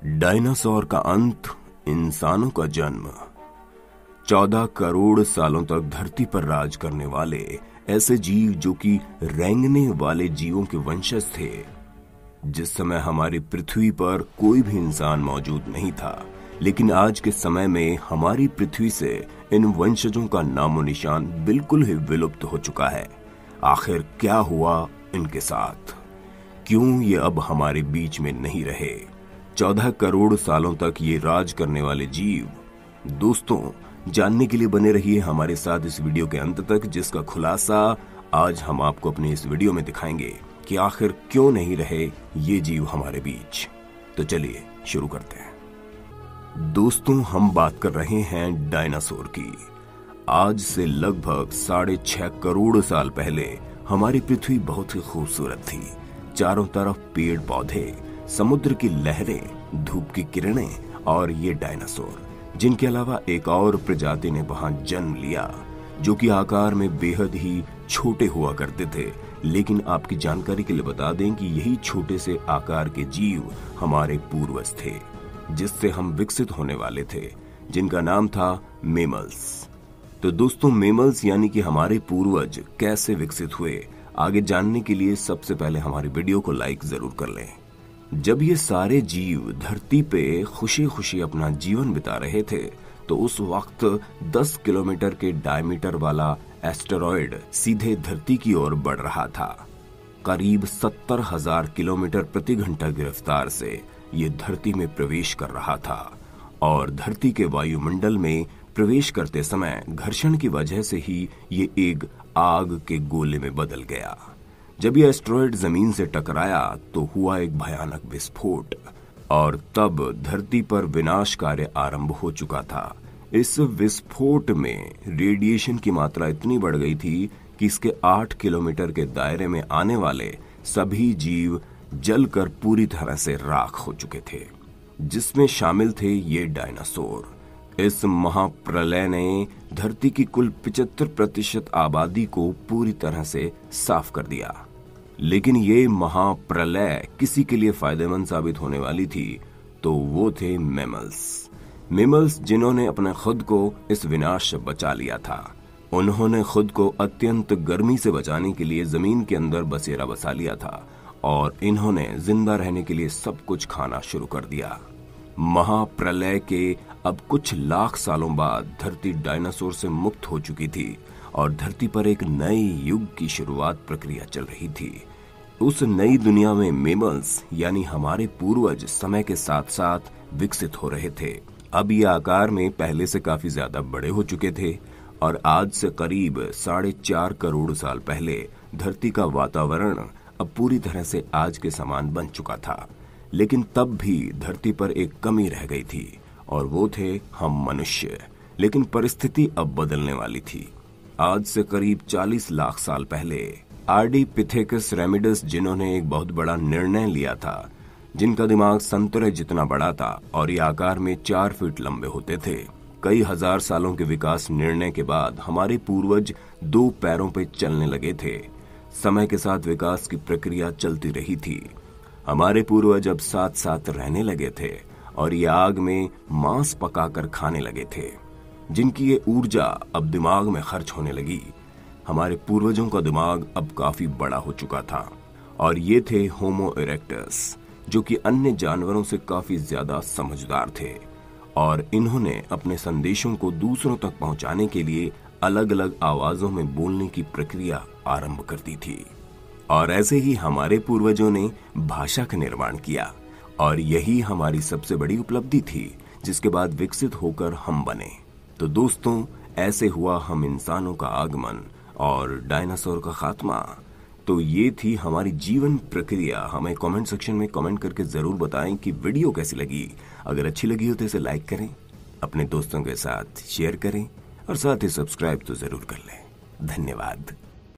Dinosaur का अंत, इंसानों का जन्म। 14 करोड़ सालों तक धरती पर राज करने वाले ऐसे जीव जो कि रेंगने वाले जीवों के वंशज थे। जिस समय हमारी पृथ्वी पर कोई भी इंसान मौजूद नहीं था, लेकिन आज के समय में हमारी पृथ्वी से इन वंशजों का नामो निशान बिल्कुल ही विलुप्त हो चुका है। आखिर क्या हुआ इनके साथ? क्यों ये अब हमारे बीच में नहीं रहे? 14 करोड़ सालों तक ये राज करने वाले जीव। दोस्तों, जानने के लिए बने रहिए हमारे साथ इस वीडियो के अंत तक, जिसका खुलासा आज हम आपको अपने इस वीडियो में दिखाएंगे कि आखिर क्यों नहीं रहे ये जीव हमारे बीच। तो चलिए शुरू करते हैं। दोस्तों, हम बात कर रहे हैं डायनासोर की। आज से लगभग 6.5 करोड़ साल पहले हमारी पृथ्वी बहुत ही खूबसूरत थी। चारों तरफ पेड़ पौधे, समुद्र की लहरें, धूप की किरणें और ये डायनासोर, जिनके अलावा एक और प्रजाति ने वहां जन्म लिया जो कि आकार में बेहद ही छोटे हुआ करते थे। लेकिन आपकी जानकारी के लिए बता दें कि यही छोटे से आकार के जीव हमारे पूर्वज थे, जिससे हम विकसित होने वाले थे, जिनका नाम था मैमल्स। तो दोस्तों, मैमल्स यानी कि हमारे पूर्वज कैसे विकसित हुए, आगे जानने के लिए सबसे पहले हमारी वीडियो को लाइक जरूर कर लें। जब ये सारे जीव धरती पे खुशी खुशी अपना जीवन बिता रहे थे, तो उस वक्त 10 किलोमीटर के डायमीटर वाला एस्टेरॉयड सीधे धरती की ओर बढ़ रहा था। करीब 70,000 किलोमीटर प्रति घंटा की रफ्तार से ये धरती में प्रवेश कर रहा था और धरती के वायुमंडल में प्रवेश करते समय घर्षण की वजह से ही ये एक आग के गोले में बदल गया। जब यह एस्टेरॉयड जमीन से टकराया तो हुआ एक भयानक विस्फोट और तब धरती पर विनाश कार्य आरंभ हो चुका था। इस विस्फोट में रेडिएशन की मात्रा इतनी बढ़ गई थी कि इसके 8 किलोमीटर के दायरे में आने वाले सभी जीव जलकर पूरी तरह से राख हो चुके थे, जिसमें शामिल थे ये डायनासोर। इस महाप्रलय ने धरती की कुल 75% आबादी को पूरी तरह से साफ कर दिया। लेकिन ये महाप्रलय किसी के लिए फायदेमंद साबित होने वाली थी, तो वो थे मैमल्स, जिन्होंने अपने खुद को इस विनाश से बचा लिया था। उन्होंने खुद को अत्यंत गर्मी से बचाने के लिए जमीन के अंदर बसेरा बसा लिया था और इन्होंने जिंदा रहने के लिए सब कुछ खाना शुरू कर दिया। महाप्रलय के अब कुछ लाख सालों बाद धरती डायनासोर से मुक्त हो चुकी थी और धरती पर एक नए युग की शुरुआत प्रक्रिया चल रही थी। उस नई दुनिया में मैमल्स यानी हमारे पूर्वज समय के साथ साथ विकसित हो रहे थे। अब ये आकार में पहले से काफी ज्यादा बड़े हो चुके थे और आज से करीब 4.5 करोड़ साल पहले धरती का वातावरण अब पूरी तरह से आज के समान बन चुका था। लेकिन तब भी धरती पर एक कमी रह गई थी और वो थे हम मनुष्य। लेकिन परिस्थिति अब बदलने वाली थी। आज से करीब 40 लाख साल पहले आर्डिपिथेकस रेमिडस, जिन्होंने एक बहुत बड़ा निर्णय लिया था, जिनका दिमाग संतरे जितना बड़ा था और ये आकार में 4 फीट लंबे होते थे। कई हजार सालों के विकास निर्णय के बाद हमारे पूर्वज 2 पैरों पर चलने लगे थे। समय के साथ विकास की प्रक्रिया चलती रही थी। हमारे पूर्वज अब साथ साथ रहने लगे थे और ये आग में मांस पकाकर खाने लगे थे, जिनकी ये ऊर्जा अब दिमाग में खर्च होने लगी। हमारे पूर्वजों का दिमाग अब काफी बड़ा हो चुका था और ये थे होमो इरेक्टस, जो कि अन्य जानवरों से काफी ज्यादा समझदार थे और इन्होंने अपने संदेशों को दूसरों तक पहुंचाने के लिए अलग अलग आवाजों में बोलने की प्रक्रिया आरंभ कर दी थी। और ऐसे ही हमारे पूर्वजों ने भाषा का निर्माण किया और यही हमारी सबसे बड़ी उपलब्धि थी, जिसके बाद विकसित होकर हम बने। तो दोस्तों, ऐसे हुआ हम इंसानों का आगमन और डायनासोर का खात्मा। तो ये थी हमारी जीवन प्रक्रिया। हमें कमेंट सेक्शन में कमेंट करके जरूर बताएं कि वीडियो कैसी लगी। अगर अच्छी लगी हो तो इसे लाइक करें, अपने दोस्तों के साथ शेयर करें और साथ ही सब्सक्राइब तो जरूर कर लें। धन्यवाद।